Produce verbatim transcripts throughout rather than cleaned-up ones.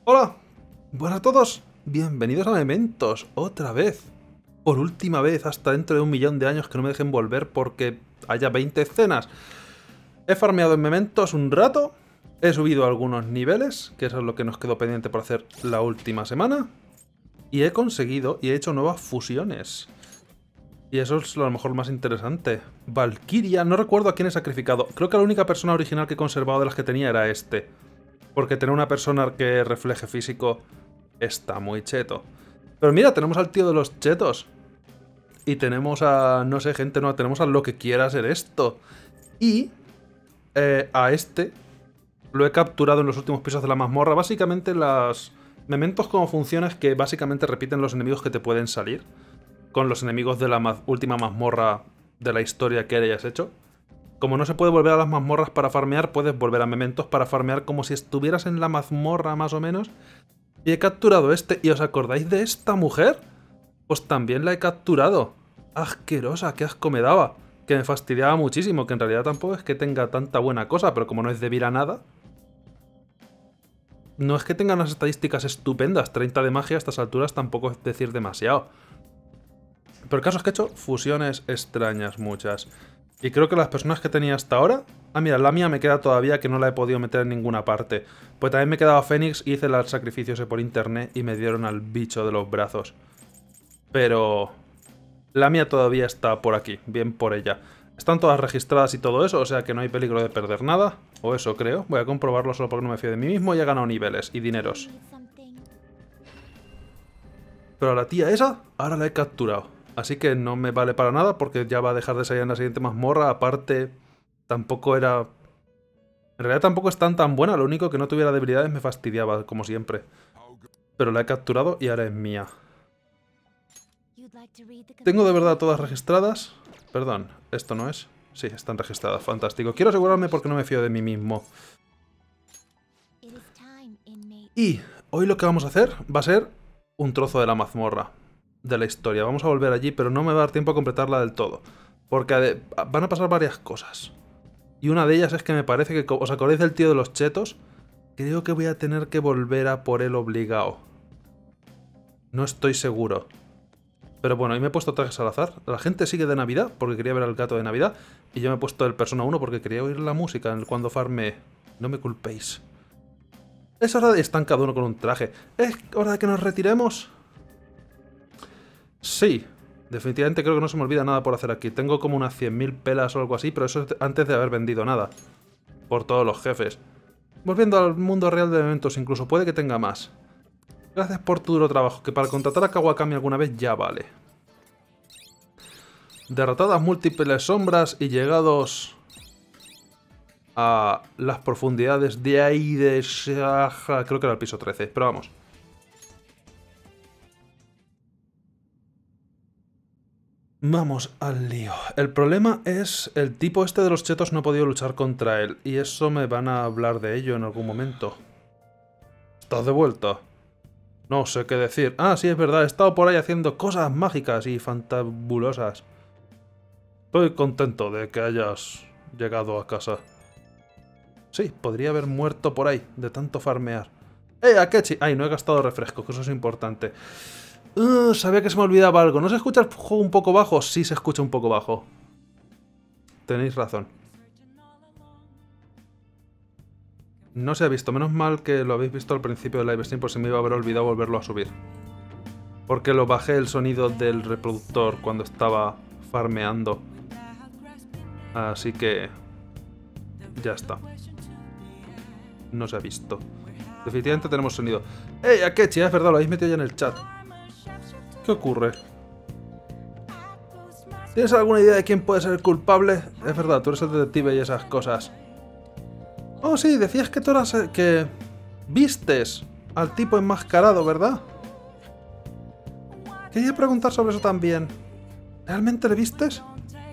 Hola, buenas a todos, bienvenidos a Mementos, otra vez, por última vez, hasta dentro de un millón de años que no me dejen volver porque haya veinte escenas. He farmeado en Mementos un rato, he subido algunos niveles, que eso es lo que nos quedó pendiente por hacer la última semana, y he conseguido y he hecho nuevas fusiones. Y eso es a lo mejor más interesante. Valkyria, no recuerdo a quién he sacrificado, creo que la única persona original que he conservado de las que tenía era este. Porque tener una persona que refleje físico está muy cheto. Pero mira, tenemos al tío de los chetos. Y tenemos a... no sé, gente, no, tenemos a lo que quiera ser esto. Y eh, a este lo he capturado en los últimos pisos de la mazmorra. Básicamente las... Mementos como funciona es que básicamente repiten los enemigos que te pueden salir. Con los enemigos de la ma última mazmorra de la historia que hayas hecho. Como no se puede volver a las mazmorras para farmear, puedes volver a Mementos para farmear como si estuvieras en la mazmorra más o menos. Y he capturado este. ¿Y os acordáis de esta mujer? Pues también la he capturado. Asquerosa, qué asco me daba. Que me fastidiaba muchísimo, que en realidad tampoco es que tenga tanta buena cosa, pero como no es débil a nada... No es que tenga unas estadísticas estupendas, treinta de magia a estas alturas tampoco es decir demasiado. Pero el caso es que he hecho fusiones extrañas muchas. Y creo que las personas que tenía hasta ahora... Ah, mira, la mía me queda todavía que no la he podido meter en ninguna parte. Pues también me quedaba Fénix y hice el sacrificio ese por internet y me dieron al bicho de los brazos. Pero... la mía todavía está por aquí, bien por ella. Están todas registradas y todo eso, o sea que no hay peligro de perder nada. O eso creo. Voy a comprobarlo solo porque no me fío de mí mismo y he ganado niveles y dineros. Pero a la tía esa, ahora la he capturado. Así que no me vale para nada porque ya va a dejar de salir en la siguiente mazmorra. Aparte, tampoco era... En realidad tampoco es tan tan buena. Lo único que no tuviera debilidades me fastidiaba, como siempre. Pero la he capturado y ahora es mía. ¿Tengo de verdad todas registradas? Perdón, esto no es. Sí, están registradas. Fantástico. Quiero asegurarme porque no me fío de mí mismo. Y hoy lo que vamos a hacer va a ser un trozo de la mazmorra. De la historia. Vamos a volver allí, pero no me va a dar tiempo a completarla del todo. Porque van a pasar varias cosas. Y una de ellas es que me parece que... ¿Os acordáis del tío de los chetos? Creo que voy a tener que volver a por él obligado. No estoy seguro. Pero bueno, ahí me he puesto trajes al azar. La gente sigue de Navidad, porque quería ver al gato de Navidad. Y yo me he puesto el Persona uno porque quería oír la música cuando farme. No me culpéis. Es hora de... Están cada uno con un traje. ¿Es hora de que nos retiremos? Sí, definitivamente creo que no se me olvida nada por hacer aquí. Tengo como unas cien mil pelas o algo así, pero eso es antes de haber vendido nada. Por todos los jefes. Volviendo al mundo real de Mementos, incluso puede que tenga más. Gracias por tu duro trabajo, que para contratar a Kawakami alguna vez ya vale. Derrotadas múltiples sombras y llegados a las profundidades de ahí de... Creo que era el piso trece, pero vamos. Vamos al lío. El problema es el tipo este de los chetos no he podido luchar contra él. Y eso me van a hablar de ello en algún momento. ¿Estás de vuelta? No sé qué decir. Ah, sí, es verdad. He estado por ahí haciendo cosas mágicas y fantabulosas. Estoy contento de que hayas llegado a casa. Sí, podría haber muerto por ahí, de tanto farmear. ¡Eh, Akechi! Ay, no he gastado refresco, que eso es importante. Uh, sabía que se me olvidaba algo. ¿No se escucha el juego un poco bajo? Sí, se escucha un poco bajo. Tenéis razón. No se ha visto. Menos mal que lo habéis visto al principio del live stream, por si me iba a haber olvidado volverlo a subir. Porque lo bajé el sonido del reproductor cuando estaba farmeando. Así que... ya está. No se ha visto. Definitivamente tenemos sonido. ¡Ey, Akechi! Es verdad, lo habéis metido ya en el chat. ¿Qué ocurre? ¿Tienes alguna idea de quién puede ser el culpable? Es verdad, tú eres el detective y esas cosas. Oh, sí, decías que tú eras... que... vistes al tipo enmascarado, ¿verdad? Quería preguntar sobre eso también. ¿Realmente le vistes?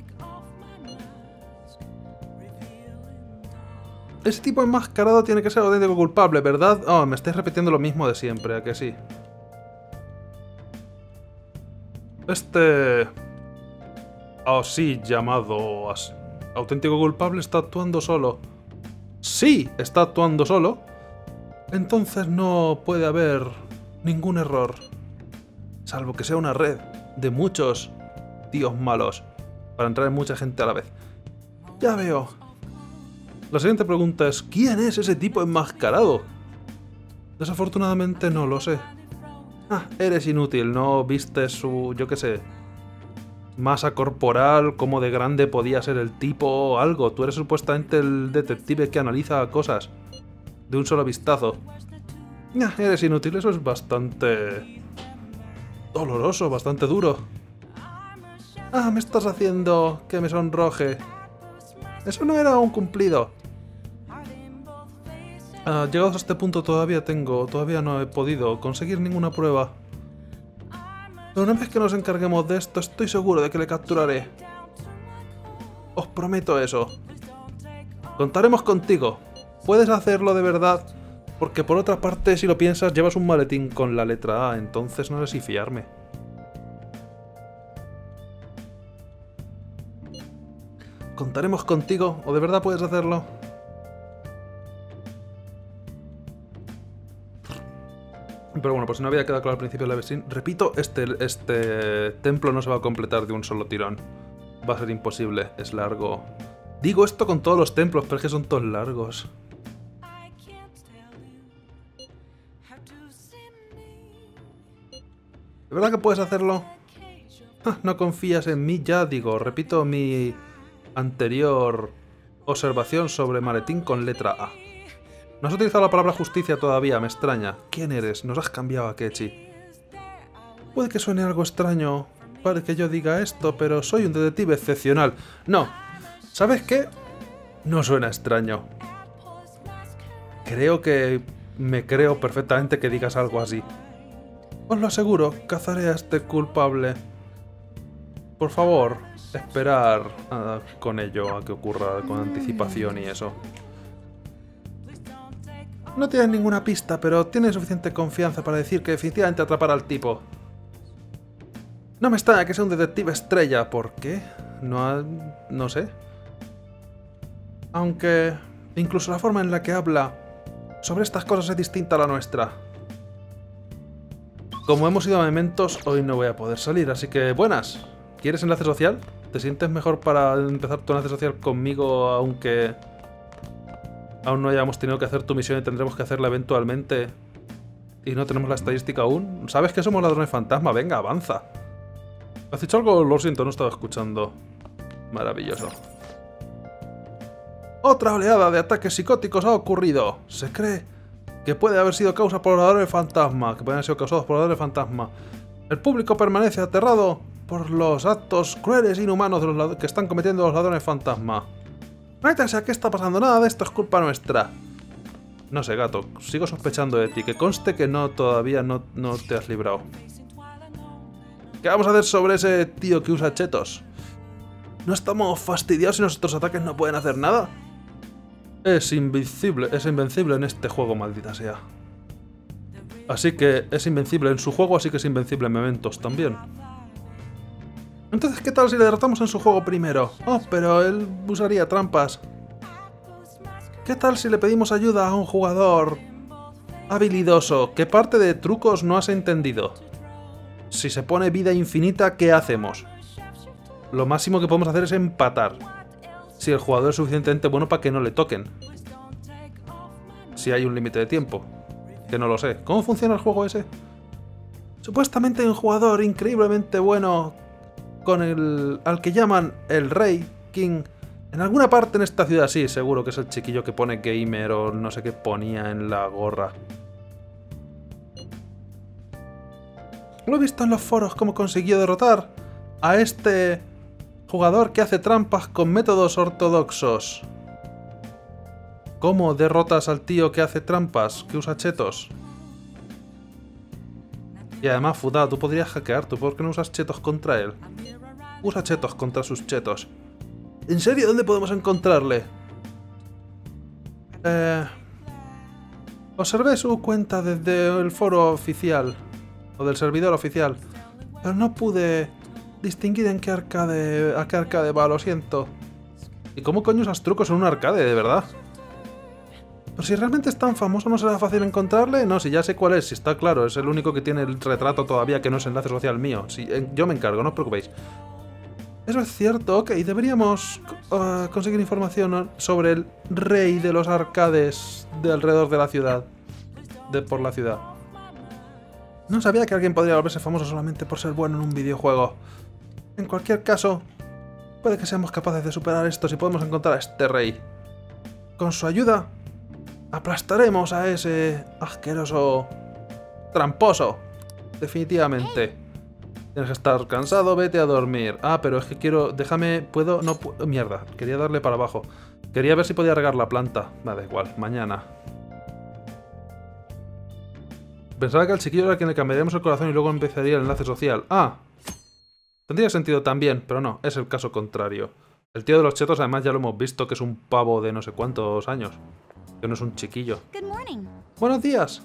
Ese tipo enmascarado tiene que ser el auténtico culpable, ¿verdad? Oh, me estáis repitiendo lo mismo de siempre, ¿a que sí? Este... así llamado... auténtico culpable está actuando solo. Sí, está actuando solo. entonces no puede haber ningún error. Salvo que sea una red de muchos tíos malos para entrar en mucha gente a la vez. Ya veo. La siguiente pregunta es, ¿quién es ese tipo enmascarado? Desafortunadamente no lo sé. Ah, eres inútil, no viste su, yo qué sé, masa corporal, cómo de grande podía ser el tipo o algo. Tú eres supuestamente el detective que analiza cosas de un solo vistazo. Ah, eres inútil, eso es bastante doloroso, bastante duro. Ah, me estás haciendo que me sonroje. Eso no era un cumplido. Ah, llegados a este punto todavía tengo, todavía no he podido conseguir ninguna prueba. Pero una vez que nos encarguemos de esto, estoy seguro de que le capturaré. Os prometo eso. Contaremos contigo. Puedes hacerlo de verdad, porque por otra parte, si lo piensas, llevas un maletín con la letra A, entonces no sé si fiarme. ¿Contaremos contigo? ¿O de verdad puedes hacerlo? Pero bueno, pues si no había quedado claro al principio de la versión, repito, este, este templo no se va a completar de un solo tirón. Va a ser imposible, es largo. Digo esto con todos los templos, pero es que son todos largos. ¿De verdad que puedes hacerlo? Ah, no confías en mí, ya digo, repito mi anterior observación sobre maletín con letra A. No has utilizado la palabra justicia todavía, me extraña. ¿Quién eres? Nos has cambiado a Kechi. Puede que suene algo extraño para que yo diga esto, pero soy un detective excepcional. No. ¿Sabes qué? No suena extraño. Creo que me creo perfectamente que digas algo así. Os lo aseguro, cazaré a este culpable. Por favor, esperar uh, con ello a que ocurra con anticipación y eso. No tienes ninguna pista, pero tienes suficiente confianza para decir que definitivamente atrapará al tipo. No me extraña que sea un detective estrella. ¿Por qué? No, ha... no sé. Aunque incluso la forma en la que habla sobre estas cosas es distinta a la nuestra. Como hemos ido a Mementos, hoy no voy a poder salir, así que buenas. ¿Quieres enlace social? ¿Te sientes mejor para empezar tu enlace social conmigo, aunque aún no hayamos tenido que hacer tu misión y tendremos que hacerla eventualmente y no tenemos la estadística aún? ¿Sabes que somos ladrones fantasma? Venga, avanza. ¿Has dicho algo? Lo siento, no estaba escuchando. Maravilloso. Otra oleada de ataques psicóticos ha ocurrido. Se cree que puede haber sido causa por ladrones fantasma, que pueden haber sido causados por ladrones fantasma. El público permanece aterrado por los actos crueles e inhumanos de los que están cometiendo los ladrones fantasma. Métanse a qué está pasando, nada de esto es culpa nuestra. No sé, gato, sigo sospechando de ti, que conste que no, todavía no, no te has librado. ¿Qué vamos a hacer sobre ese tío que usa chetos? ¿No estamos fastidiados y nuestros ataques no pueden hacer nada? Es invencible, es invencible en este juego, maldita sea. Así que es invencible en su juego, así que es invencible en Mementos también. Entonces, ¿qué tal si le derrotamos en su juego primero? Oh, pero él usaría trampas. ¿Qué tal si le pedimos ayuda a un jugador habilidoso? ¿Qué parte de trucos no has entendido? Si se pone vida infinita, ¿qué hacemos? Lo máximo que podemos hacer es empatar. Si el jugador es suficientemente bueno para que no le toquen. Si hay un límite de tiempo. Que no lo sé. ¿Cómo funciona el juego ese? Supuestamente hay un jugador increíblemente bueno con el al que llaman el Rey King. En alguna parte en esta ciudad, sí, seguro que es el chiquillo que pone gamer o no sé qué ponía en la gorra. Lo he visto en los foros cómo consiguió derrotar a este jugador que hace trampas con métodos ortodoxos. ¿Cómo derrotas al tío que hace trampas, que usa chetos? Y además, Fuda, tú podrías hackear, ¿tú por qué no usas chetos contra él? Usa chetos contra sus chetos. ¿En serio? ¿Dónde podemos encontrarle? Eh... Observé su cuenta desde el foro oficial, o del servidor oficial, pero no pude distinguir en qué arcade, a qué arcade va, lo siento. ¿Y cómo coño usas trucos en un arcade, de verdad? Pero si realmente es tan famoso, ¿no será fácil encontrarle? No, si ya sé cuál es, si está claro. Es el único que tiene el retrato todavía que no es enlace social mío. Si, eh, yo me encargo, no os preocupéis. Eso es cierto, ok. Deberíamos uh, conseguir información sobre el rey de los arcades de alrededor de la ciudad. De por la ciudad. No sabía que alguien podría volverse famoso solamente por ser bueno en un videojuego. En cualquier caso, puede que seamos capaces de superar esto si podemos encontrar a este rey. Con su ayuda, aplastaremos a ese asqueroso tramposo. Definitivamente. Tienes que estar cansado, vete a dormir. Ah, pero es que quiero... Déjame... ¿Puedo? No puedo... Mierda, quería darle para abajo. Quería ver si podía regar la planta. Me da igual, mañana. Pensaba que al chiquillo era quien le cambiaríamos el corazón y luego empezaría el enlace social. ¡Ah! Tendría sentido también, pero no, es el caso contrario. El tío de los chetos además ya lo hemos visto que es un pavo de no sé cuántos años. Que no es un chiquillo. Buenos días.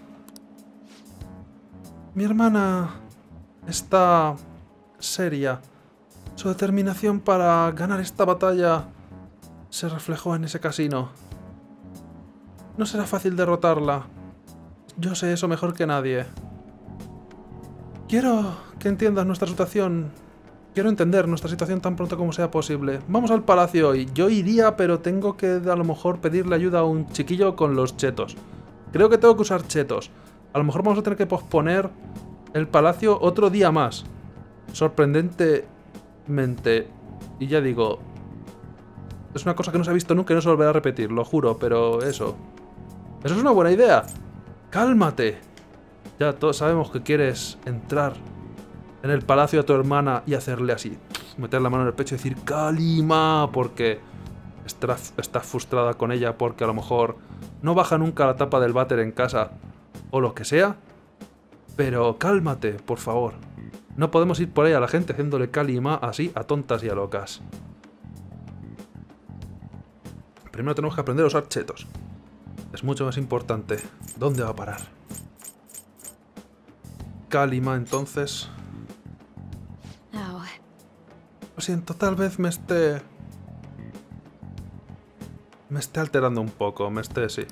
Mi hermana está seria. Su determinación para ganar esta batalla se reflejó en ese casino. No será fácil derrotarla. Yo sé eso mejor que nadie. Quiero que entiendas nuestra situación. Quiero entender nuestra situación tan pronto como sea posible. Vamos al palacio hoy. Yo iría, pero tengo que a lo mejor pedirle ayuda a un chiquillo con los chetos. Creo que tengo que usar chetos. A lo mejor vamos a tener que posponer el palacio otro día más. Sorprendentemente. Y ya digo... Es una cosa que no se ha visto nunca y no se volverá a repetir, lo juro, pero eso... Eso es una buena idea. ¡Cálmate! Ya todos sabemos que quieres entrar en el palacio de tu hermana y hacerle así. Meter la mano en el pecho y decir ¡Kalima! Porque estás, estás frustrada con ella porque a lo mejor no baja nunca la tapa del váter en casa o lo que sea. Pero cálmate, por favor. No podemos ir por ahí a la gente haciéndole Kalima así a tontas y a locas. Primero tenemos que aprender a usar chetos. Es mucho más importante. ¿Dónde va a parar? Kalima, entonces. Lo siento, tal vez me esté... Me esté alterando un poco, me esté, sí.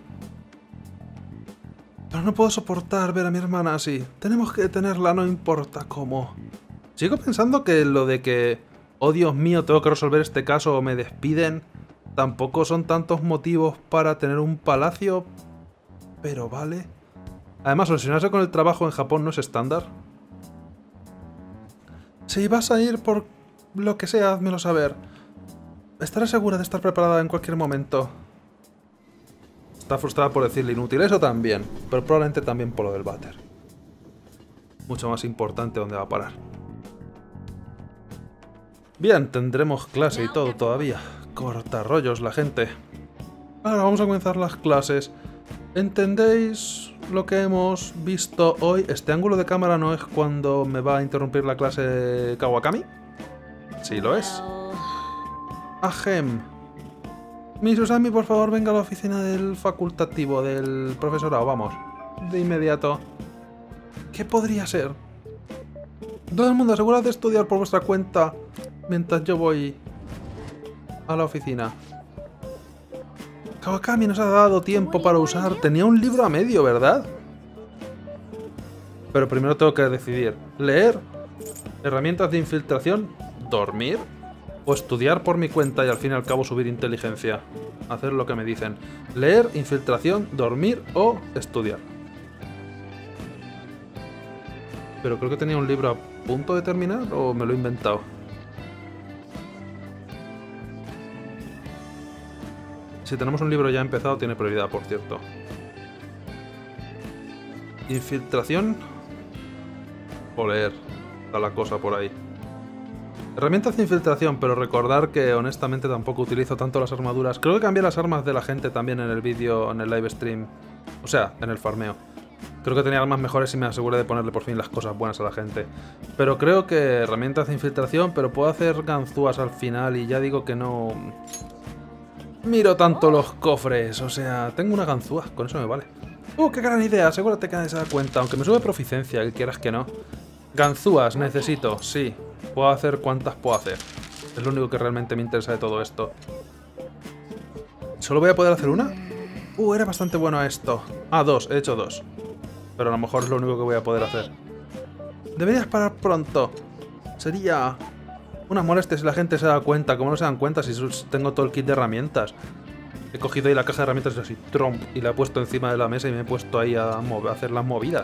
Pero no puedo soportar ver a mi hermana así. Tenemos que detenerla, no importa cómo. Sigo pensando que lo de que... Oh, Dios mío, tengo que resolver este caso o me despiden... Tampoco son tantos motivos para tener un palacio, pero vale. Además, obsesionarse con el trabajo en Japón no es estándar. Si vas a ir por lo que sea, házmelo saber. Estaré segura de estar preparada en cualquier momento. Está frustrada por decirle inútil, eso también, pero probablemente también por lo del váter. Mucho más importante dónde va a parar. Bien, tendremos clase y todo todavía. Corta rollos la gente. Ahora vamos a comenzar las clases. ¿Entendéis lo que hemos visto hoy? Este ángulo de cámara no es cuando me va a interrumpir la clase Kawakami. Sí lo es. Ahem. Miss Usami, por favor, venga a la oficina del facultativo del profesorado. Vamos. De inmediato. ¿Qué podría ser? Todo el mundo, asegurad de estudiar por vuestra cuenta mientras yo voy a la oficina. Kawakami nos ha dado tiempo para usar. Tenía un libro a medio, ¿verdad? Pero primero tengo que decidir. ¿Leer? ¿Herramientas de infiltración? ¿Dormir? ¿O estudiar por mi cuenta y al fin y al cabo subir inteligencia? Hacer lo que me dicen. ¿Leer, infiltración, dormir o estudiar? Pero creo que tenía un libro a punto de terminar o me lo he inventado. Si tenemos un libro ya empezado, tiene prioridad, por cierto. Infiltración o leer. Está la cosa por ahí. Herramientas de infiltración, pero recordar que honestamente tampoco utilizo tanto las armaduras. Creo que cambié las armas de la gente también en el vídeo, en el live stream. O sea, en el farmeo. Creo que tenía armas mejores y me aseguré de ponerle por fin las cosas buenas a la gente. Pero creo que herramientas de infiltración, pero puedo hacer ganzúas al final y ya digo que no... Miro tanto los cofres, o sea, tengo una ganzúa, con eso me vale. ¡Uh, qué gran idea! Asegúrate que nadie se da cuenta, aunque me sube proficiencia, que quieras que no. Ganzúas, necesito, sí. Puedo hacer cuantas puedo hacer. Es lo único que realmente me interesa de todo esto. ¿Solo voy a poder hacer una? Uh, era bastante bueno a esto. Ah, dos, he hecho dos. Pero a lo mejor es lo único que voy a poder hacer. Deberías parar pronto. Sería una molestia si la gente se da cuenta. ¿Cómo no se dan cuenta si tengo todo el kit de herramientas? He cogido ahí la caja de herramientas así, tromp, y la he puesto encima de la mesa y me he puesto ahí a, a hacer las movidas.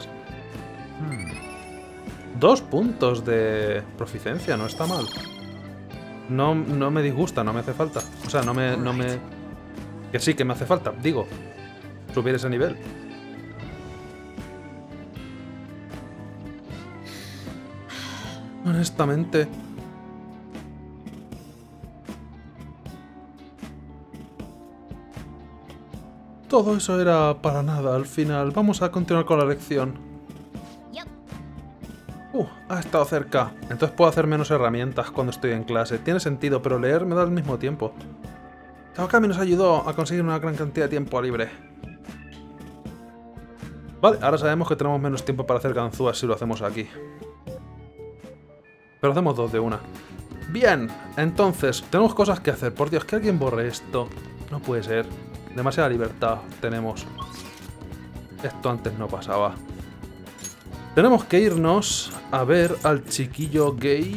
Hmm. Dos puntos de proficiencia, no está mal. No, no me disgusta, no me hace falta. O sea, no me, no me... Que sí, que me hace falta, digo. Subir ese nivel. Honestamente... Todo eso era para nada al final. Vamos a continuar con la lección. Uh, ha estado cerca. Entonces puedo hacer menos herramientas cuando estoy en clase. Tiene sentido, pero leer me da al mismo tiempo. Kawakami nos ayudó a conseguir una gran cantidad de tiempo libre. Vale, ahora sabemos que tenemos menos tiempo para hacer ganzúas si lo hacemos aquí. Pero hacemos dos de una. Bien, entonces, tenemos cosas que hacer. Por Dios, que alguien borre esto. No puede ser. Demasiada libertad tenemos. Esto antes no pasaba. Tenemos que irnos a ver al chiquillo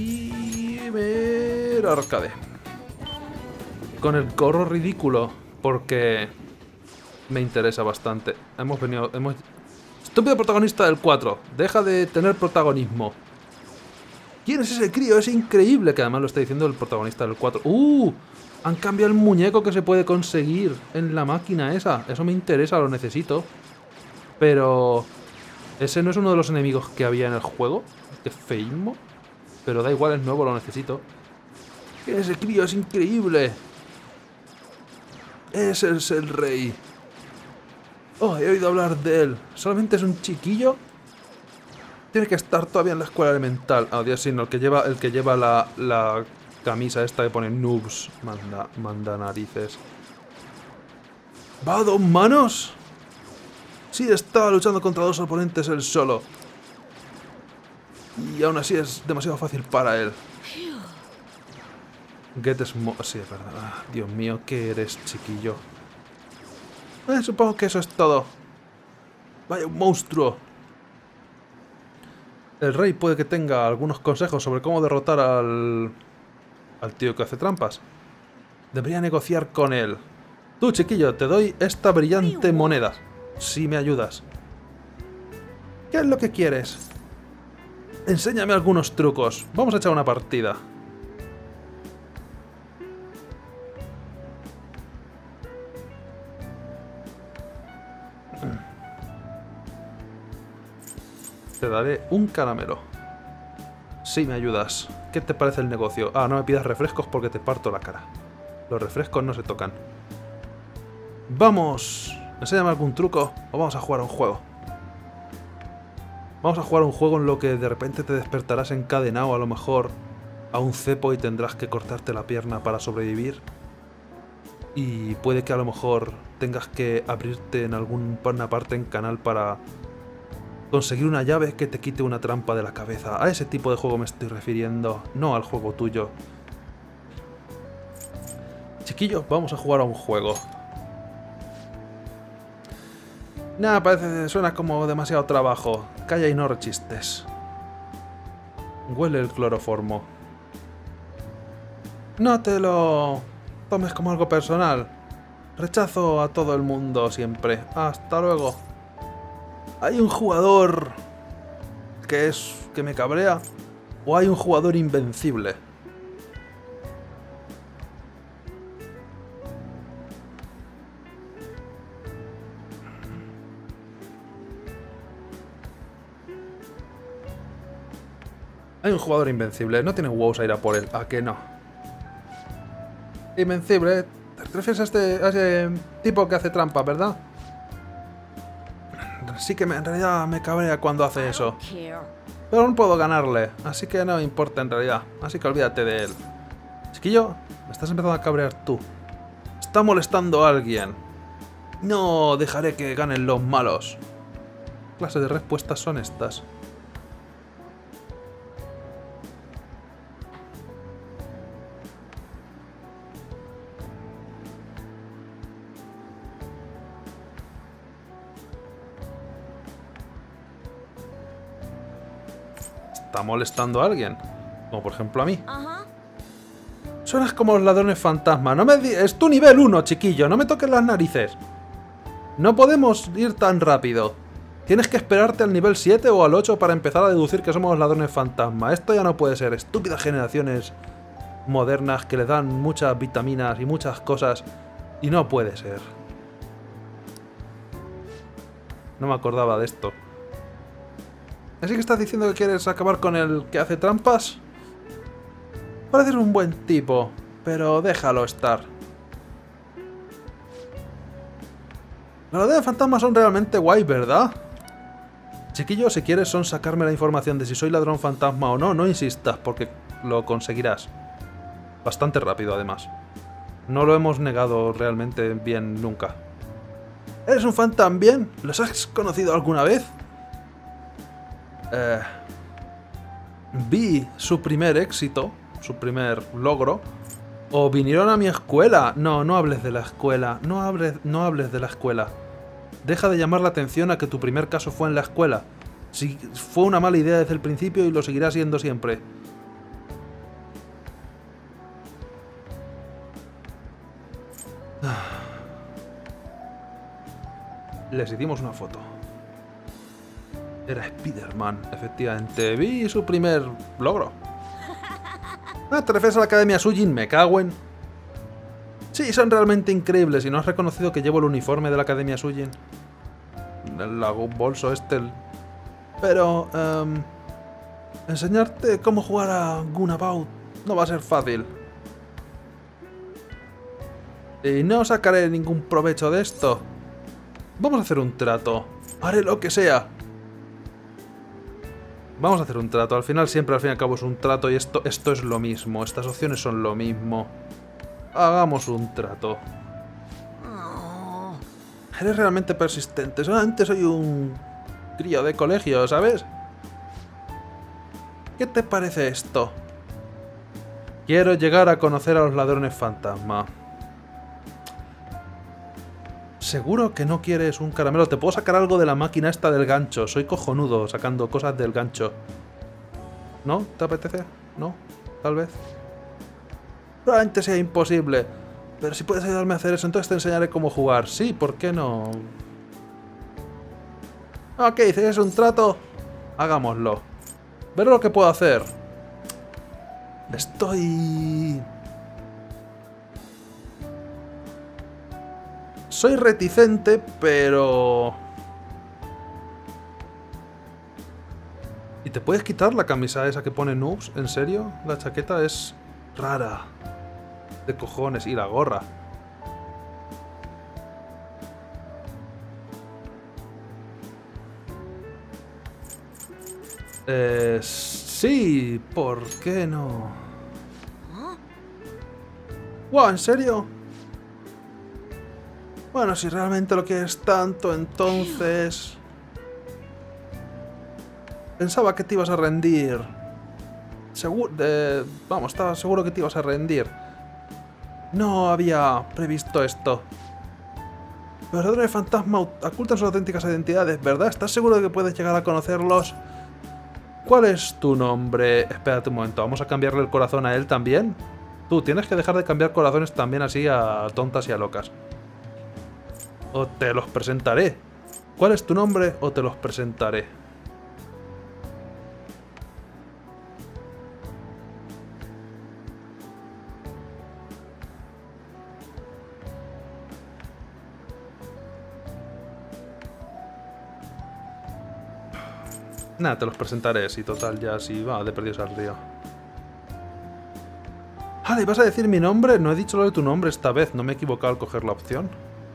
gamer arcade. Con el gorro ridículo, porque me interesa bastante. Hemos venido... Hemos... Estúpido protagonista del cuatro. Deja de tener protagonismo. ¿Quién es ese crío? Es increíble que además lo está diciendo el protagonista del cuatro. ¡Uh! Han cambiado el muñeco que se puede conseguir en la máquina esa. Eso me interesa, lo necesito. Pero... ¿ese no es uno de los enemigos que había en el juego? ¿De feísmo? Pero da igual, es nuevo, lo necesito. ¿Quién es ese crío? Es increíble. Ese es el rey. Oh, he oído hablar de él. ¿Solamente es un chiquillo? Tiene que estar todavía en la escuela elemental. Oh, Dios, sí, no, el que lleva, el que lleva la, la camisa esta que pone noobs. Manda, manda narices. ¿Va a dos manos? Sí, estaba luchando contra dos oponentes él solo. Y aún así es demasiado fácil para él. Get small... Sí, es verdad. Ah, Dios mío, ¿qué eres, chiquillo? Eh, supongo que eso es todo. Vaya, un monstruo. El rey puede que tenga algunos consejos sobre cómo derrotar al... al tío que hace trampas. Debería negociar con él. Tú, chiquillo, te doy esta brillante moneda. Si me ayudas. ¿Qué es lo que quieres? Enséñame algunos trucos. Vamos a echar una partida. Te daré un caramelo. Si me ayudas. ¿Qué te parece el negocio? Ah, no me pidas refrescos porque te parto la cara. Los refrescos no se tocan. ¡Vamos! Enséñame algún truco o vamos a jugar a un juego. Vamos a jugar a un juego en lo que de repente te despertarás encadenado a lo mejor a un cepo y tendrás que cortarte la pierna para sobrevivir. Y puede que a lo mejor tengas que abrirte en alguna parte en canal para conseguir una llave que te quite una trampa de la cabeza. A ese tipo de juego me estoy refiriendo, no al juego tuyo. Chiquillo, vamos a jugar a un juego. Nada, parece, suena como demasiado trabajo. Calla y no rechistes. Huele el cloroformo. No te lo tomes como algo personal. Rechazo a todo el mundo siempre. Hasta luego. ¿Hay un jugador que es que me cabrea? ¿O hay un jugador invencible? Hay un jugador invencible. No tiene huevos a ir a por él. ¿A que no? Invencible. Te refieres a este a ese tipo que hace trampa, ¿verdad? Sí que me, en realidad me cabrea cuando hace eso. Pero no puedo ganarle. Así que no me importa en realidad. Así que olvídate de él. Chiquillo, me estás empezando a cabrear tú. Está molestando a alguien. No dejaré que ganen los malos. ¿Qué clase de respuestas son estas? está molestando a alguien. Como por ejemplo a mí. Ajá. Suenas como los ladrones fantasma. No me di- es tu nivel uno, chiquillo. No me toques las narices. No podemos ir tan rápido. Tienes que esperarte al nivel siete o al ocho para empezar a deducir que somos los ladrones fantasma. Esto ya no puede ser. Estúpidas generaciones modernas que le dan muchas vitaminas y muchas cosas. Y no puede ser. No me acordaba de esto. ¿Así que estás diciendo que quieres acabar con el que hace trampas? Pareces un buen tipo, pero déjalo estar. Los ladrones fantasmas son realmente guay, ¿verdad? Chiquillo, si quieres son sacarme la información de si soy ladrón fantasma o no, no insistas, porque lo conseguirás. Bastante rápido, además. No lo hemos negado realmente bien nunca. ¿Eres un fan también? ¿Los has conocido alguna vez? Eh, vi su primer éxito, su primer logro. O vinieron a mi escuela. No, no hables de la escuela. No hables, no hables de la escuela. Deja de llamar la atención a que tu primer caso fue en la escuela. Si fue una mala idea desde el principio y lo seguirá siendo siempre. Les hicimos una foto. Era Spider-Man, efectivamente. Vi su primer logro. Ah, ¿te refieres a la Academia Sujin? Me cago en... Sí, son realmente increíbles. ¿Y no has reconocido que llevo el uniforme de la Academia Sujin? El bolso este... El... Pero... Um, enseñarte cómo jugar a Gunabout no va a ser fácil. Y no sacaré ningún provecho de esto. Vamos a hacer un trato. Haré lo que sea. Vamos a hacer un trato. Al final, siempre al fin y al cabo es un trato y esto, esto es lo mismo. Estas opciones son lo mismo. Hagamos un trato. Oh. Eres realmente persistente. Solamente soy un crío de colegio, ¿sabes? ¿Qué te parece esto? Quiero llegar a conocer a los ladrones fantasma. Seguro que no quieres un caramelo. Te puedo sacar algo de la máquina esta del gancho. Soy cojonudo sacando cosas del gancho. ¿No? ¿Te apetece? ¿No? Tal vez. Probablemente sea imposible. Pero si puedes ayudarme a hacer eso, entonces te enseñaré cómo jugar. Sí, ¿por qué no? Ok, si es un trato, hagámoslo. Veré lo que puedo hacer. Estoy... Soy reticente, pero... ¿Y te puedes quitar la camisa esa que pone Noobs? ¿En serio? La chaqueta es rara. De cojones. Y la gorra. Eh... Sí, ¿por qué no? ¡Wow! ¿En serio? Bueno, si realmente lo quieres tanto, entonces... Pensaba que te ibas a rendir. Seguro... Eh, vamos, estaba seguro que te ibas a rendir. No había previsto esto. Los ladrones de fantasma ocultan sus auténticas identidades, ¿verdad? ¿Estás seguro de que puedes llegar a conocerlos? ¿Cuál es tu nombre? Espérate un momento, ¿vamos a cambiarle el corazón a él también? Tú, tienes que dejar de cambiar corazones también así a tontas y a locas. O te los presentaré. ¿Cuál es tu nombre? O te los presentaré. Nada, te los presentaré. Si total ya si va de perdidos al río. Ah, ¿le vas a decir mi nombre? No he dicho lo de tu nombre esta vez. No me he equivocado al coger la opción.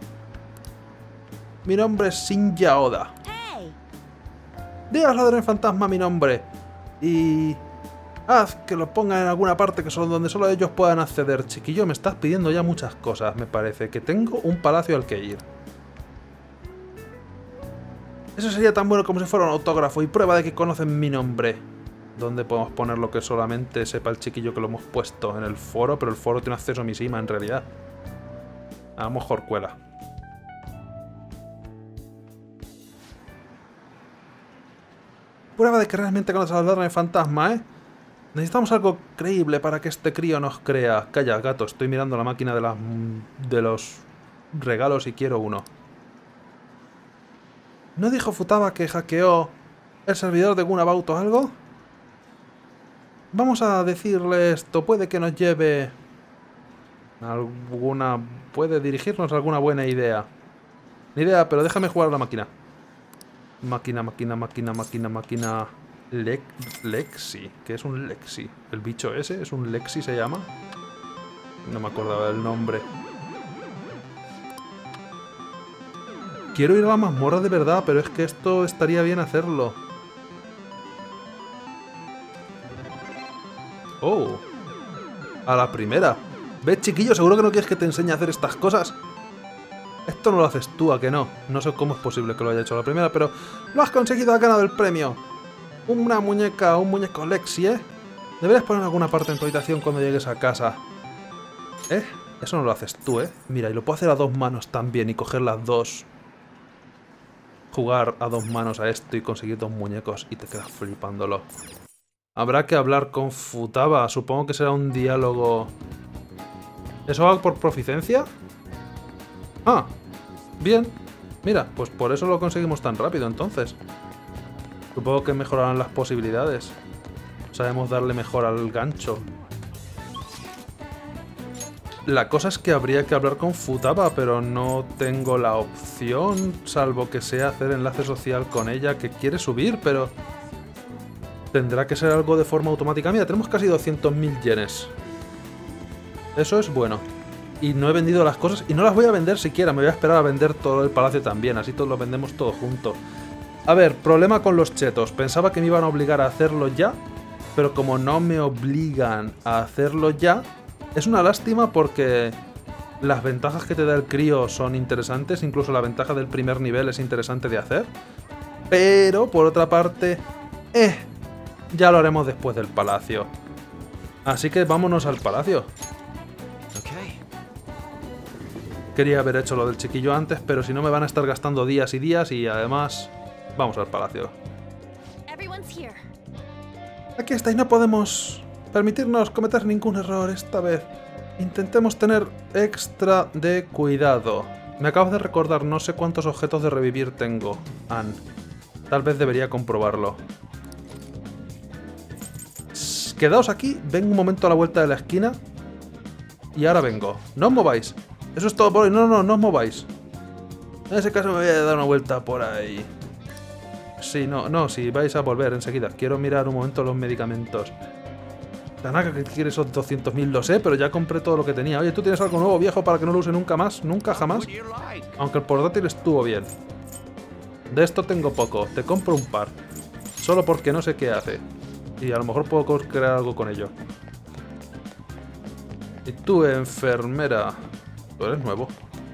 Mi nombre es Shinya Oda. Diga al ladrón fantasma mi nombre. Y... haz que lo pongan en alguna parte que solo, donde solo ellos puedan acceder. Chiquillo, me estás pidiendo ya muchas cosas, me parece. Que tengo un palacio al que ir. Eso sería tan bueno como si fuera un autógrafo y prueba de que conocen mi nombre. ¿Dónde podemos poner lo que solamente sepa el chiquillo que lo hemos puesto? En el foro, pero el foro tiene acceso a mi sima en realidad. A lo mejor cuela. Prueba de que realmente conoces a los ladrones fantasma, ¿eh? Necesitamos algo creíble para que este crío nos crea. Calla, gato, estoy mirando la máquina de, las, de los regalos y quiero uno. ¿No dijo Futaba que hackeó el servidor de Gunabout o algo? Vamos a decirle esto, puede que nos lleve alguna... puede dirigirnos a alguna buena idea. Ni idea, pero déjame jugar a la máquina. Máquina, máquina, máquina, máquina, máquina... Le Lexi. ¿Qué es un Lexi? ¿El bicho ese? ¿Es un Lexi se llama? No me acordaba del nombre. Quiero ir a la mazmorra de verdad, pero es que esto estaría bien hacerlo. Oh. A la primera. ¿Ves, chiquillo? ¿Seguro que no quieres que te enseñe a hacer estas cosas? Esto no lo haces tú, ¿a que no? No sé cómo es posible que lo haya hecho a la primera, pero... ¡lo has conseguido! ¡Has ganado el premio! Una muñeca, un muñeco Lexi, ¿eh? Deberías poner en alguna parte en tu habitación cuando llegues a casa. ¿Eh? Eso no lo haces tú, ¿eh? Mira, y lo puedo hacer a dos manos también y coger las dos. Jugar a dos manos a esto y conseguir dos muñecos y te quedas flipándolo. Habrá que hablar con Futaba. Supongo que será un diálogo... ¿Eso va por proficiencia? Ah, bien. Mira, pues por eso lo conseguimos tan rápido entonces. Supongo que mejorarán las posibilidades. Sabemos darle mejor al gancho. La cosa es que habría que hablar con Futaba, pero no tengo la opción, salvo que sea hacer enlace social con ella, que quiere subir, pero... tendrá que ser algo de forma automática. Mira, tenemos casi doscientos mil yenes. Eso es bueno. Y no he vendido las cosas, y no las voy a vender siquiera, me voy a esperar a vender todo el palacio también, así todos lo vendemos todo junto. A ver, problema con los chetos. Pensaba que me iban a obligar a hacerlo ya, pero como no me obligan a hacerlo ya, es una lástima porque las ventajas que te da el crío son interesantes, incluso la ventaja del primer nivel es interesante de hacer, pero por otra parte, eh, ya lo haremos después del palacio. Así que vámonos al palacio. Quería haber hecho lo del chiquillo antes, pero si no me van a estar gastando días y días y además... vamos al palacio. Aquí está y no podemos permitirnos cometer ningún error esta vez. Intentemos tener extra de cuidado. Me acabo de recordar, no sé cuántos objetos de revivir tengo, Ann. Tal vez debería comprobarlo. Quedaos aquí, vengo un momento a la vuelta de la esquina. Y ahora vengo. No os mováis. Eso es todo por hoy. No, no, no os mováis. En ese caso me voy a dar una vuelta por ahí. Sí, no, no, si vais a volver enseguida. Quiero mirar un momento los medicamentos. Tanaka, que quiere esos doscientos mil, lo sé, pero ya compré todo lo que tenía. Oye, ¿tú tienes algo nuevo, viejo, para que no lo use nunca más? Nunca, jamás. Aunque el portátil estuvo bien. De esto tengo poco. Te compro un par. Solo porque no sé qué hace. Y a lo mejor puedo crear algo con ello. Y tú, enfermera. Tú eres nuevo.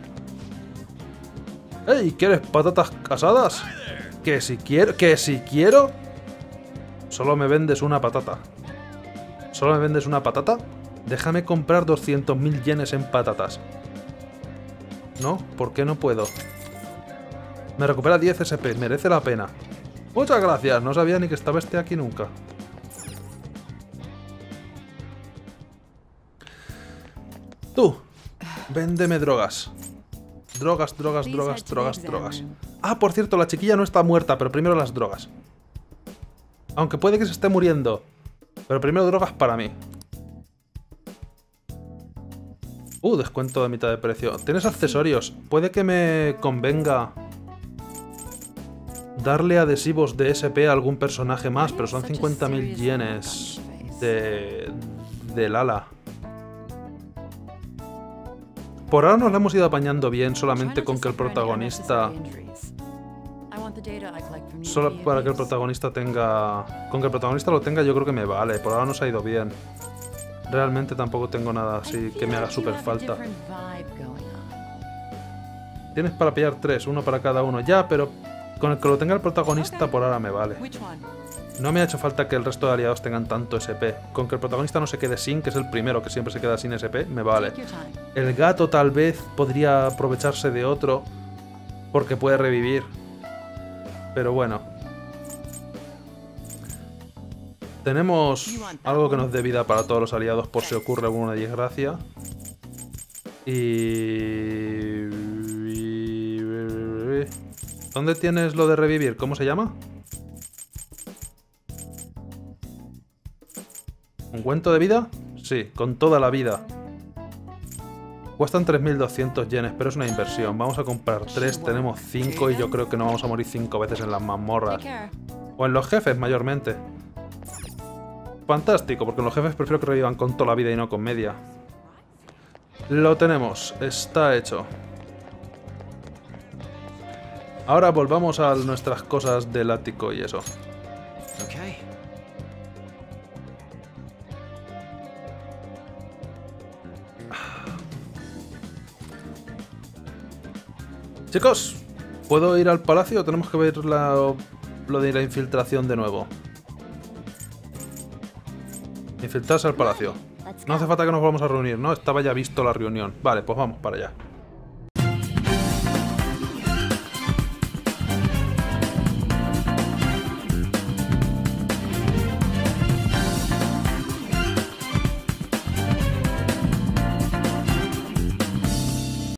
¡Ey! ¿Quieres patatas asadas? Que si quiero... Que si quiero... Solo me vendes una patata. ¿Solo me vendes una patata? Déjame comprar doscientos mil yenes en patatas. ¿No? ¿Por qué no puedo? Me recupera diez S P. Merece la pena. Muchas gracias. No sabía ni que estaba este aquí nunca. Tú. Véndeme drogas. Drogas, drogas, drogas, drogas, drogas. Ah, por cierto, la chiquilla no está muerta, pero primero las drogas. Aunque puede que se esté muriendo. Pero primero drogas para mí. Uh, descuento de mitad de precio. Tienes accesorios. Puede que me convenga darle adhesivos de S P a algún personaje más, pero son cincuenta mil yenes de... de Lala. Por ahora nos la hemos ido apañando bien, solamente con que el protagonista... Solo para que el protagonista tenga... Con que el protagonista lo tenga yo creo que me vale. Por ahora nos ha ido bien. Realmente tampoco tengo nada así que me haga súper falta. Tienes para pillar tres, uno para cada uno. Ya, pero con el que lo tenga el protagonista por ahora me vale. No me ha hecho falta que el resto de aliados tengan tanto S P. Con que el protagonista no se quede sin, que es el primero que siempre se queda sin S P, me vale. El gato tal vez podría aprovecharse de otro porque puede revivir. Pero bueno. Tenemos algo que nos dé vida para todos los aliados por si ocurre alguna desgracia. Y... ¿Dónde tienes lo de revivir? ¿Cómo se llama? ¿Ungüento de vida? Sí, con toda la vida. Cuestan tres mil doscientos yenes, pero es una inversión. Vamos a comprar tres, tenemos cinco y yo creo que no vamos a morir cinco veces en las mazmorras. O en los jefes, mayormente. Fantástico, porque en los jefes prefiero que revivan con toda la vida y no con media. Lo tenemos, está hecho. Ahora volvamos a nuestras cosas del ático y eso. Okay. Chicos, ¿puedo ir al palacio o tenemos que ver la, lo de la infiltración de nuevo? Infiltrarse al palacio. No hace falta que nos volvamos a reunir, ¿no? Estaba ya visto la reunión. Vale, pues vamos para allá.